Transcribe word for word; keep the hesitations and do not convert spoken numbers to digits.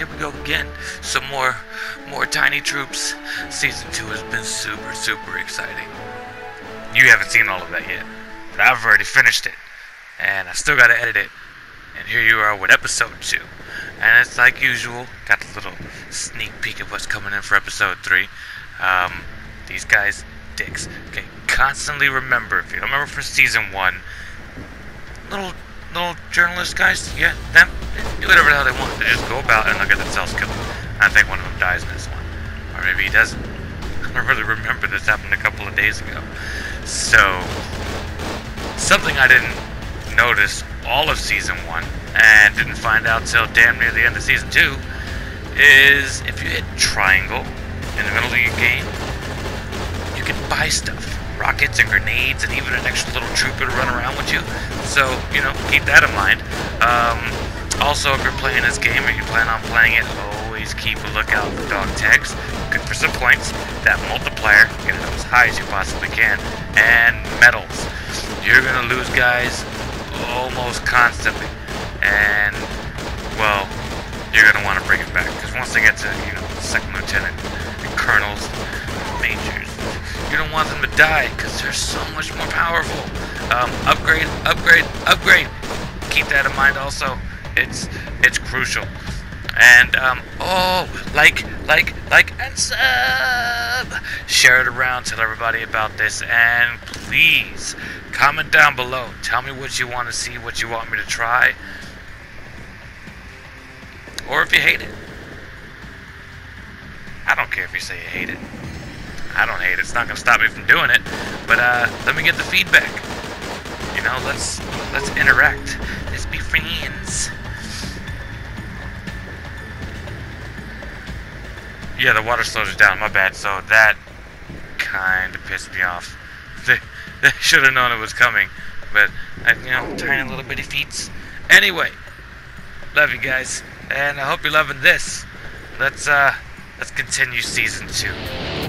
here we go again. Some more, more Tiny Troops. Season two has been super, super exciting. You haven't seen all of that yet, but I've already finished it, and I still gotta edit it. And here you are with episode two, and it's like usual. Got a little sneak peek of what's coming in for episode three. Um, these guys, dicks. Okay, constantly remember. If you don't remember from season one, little. Little journalist guys, yeah, them, do whatever the hell they want. They just go about and they'll get themselves killed. I think one of them dies in this one. Or maybe he doesn't. I don't really remember. This happened a couple of days ago. So, something I didn't notice all of season one, and didn't find out till damn near the end of season two, is if you hit triangle in the middle of your game, you can buy stuff. Rockets and grenades and even an extra little trooper to run around with you. So, you know, keep that in mind. Um, also, if you're playing this game or you plan on playing it, always keep a lookout for dog tags. Good for some points. That multiplier, get it up as high as you possibly can. And medals. You're going to lose guys almost constantly. And, well, you're going to want to bring it back. Because once they get to, you know, second lieutenant and colonels, majors, you don't want them to die because they're so much more powerful. Um, upgrade, upgrade, upgrade. Keep that in mind also. It's it's crucial. And um, oh, like, like, like, and sub. Share it around. Tell everybody about this. And please comment down below. Tell me what you want to see, what you want me to try, or if you hate it. I don't care if you say you hate it. I don't hate it. It's not going to stop me from doing it. But uh, let me get the feedback. You know, let's let's interact. Let's be friends. Yeah, the water slows down. My bad. So that kind of pissed me off. They, they should have known it was coming. But, I, you know, tiny little bitty feet. Anyway, love you guys. And I hope you're loving this. Let's, uh, let's continue season two.